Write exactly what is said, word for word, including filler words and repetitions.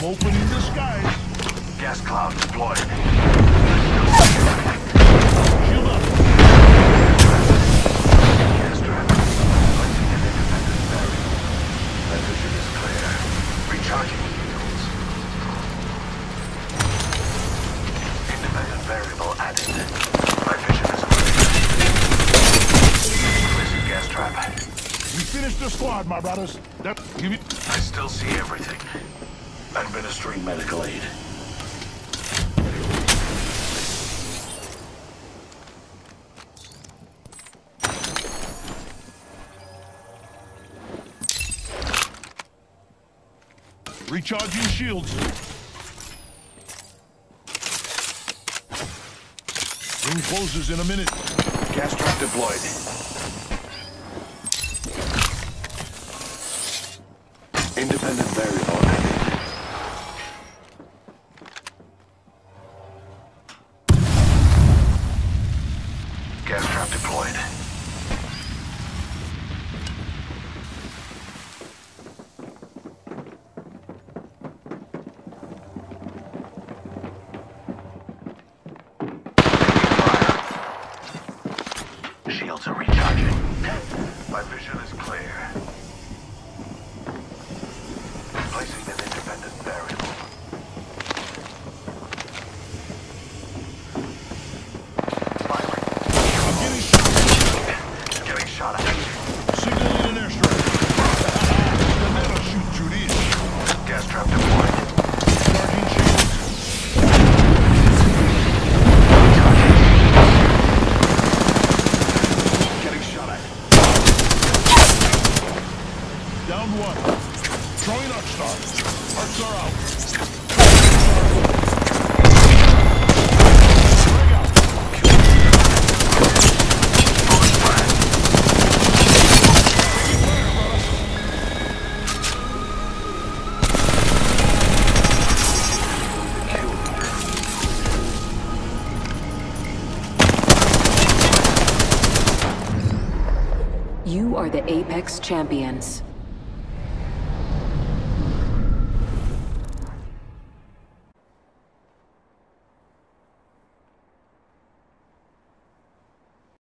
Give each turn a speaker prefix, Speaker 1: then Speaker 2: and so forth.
Speaker 1: Opening the skies.
Speaker 2: Gas cloud deployed.
Speaker 1: Shield up.
Speaker 2: Gas trap. Placing an independent barrier. My vision is clear. Recharging shields. Independent variable added. My vision is clear. Placing gas trap.
Speaker 1: We finished the squad, my brothers. That, give it.
Speaker 2: I still see everything. Administering medical aid.
Speaker 1: Recharging shields. Ring closes in a minute.
Speaker 2: Gas trap deployed. Independent variable added. Gas trap deployed. Shields are recharging. My vision is clear. Placing an independent variable. Firing.
Speaker 1: I'm getting shot.
Speaker 2: Getting shot at.
Speaker 1: Signaling an airstrike. The metal shoot, Judy.
Speaker 2: Gas trap deployed.
Speaker 1: Charging shields.
Speaker 2: Getting shot at.
Speaker 1: Down one. Throwing Arcstar. Arcs are out. Frag out.
Speaker 3: You are the Apex Champions.